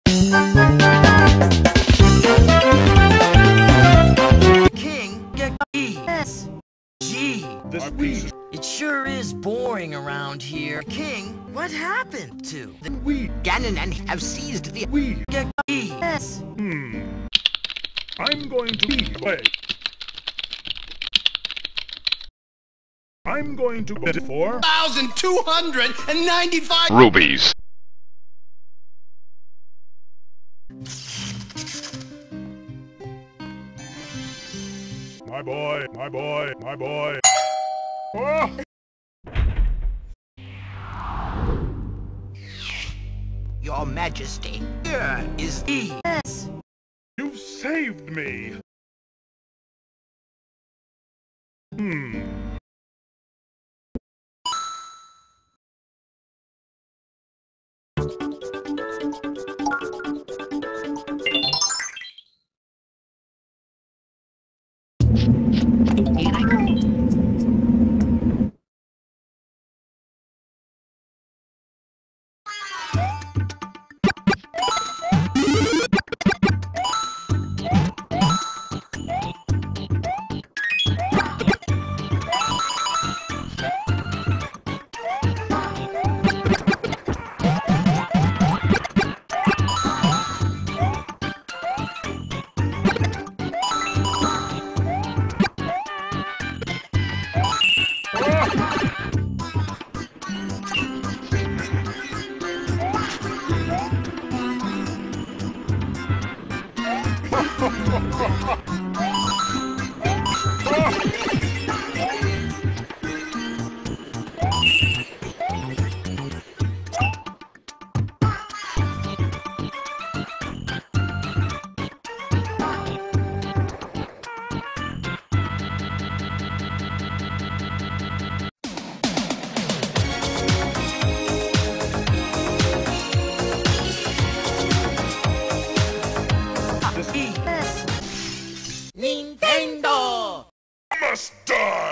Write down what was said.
King, get E. S. G. This piece. It sure is boring around here. King, what happened to the We. Ganon and have seized the We. get E. S. I'm going to be away. I'm going to bet it for 1,295 rubies. my boy, my boy, my boy. Oh! Your Majesty, here is E. S. You saved me. E. S. Nintendo! Must die.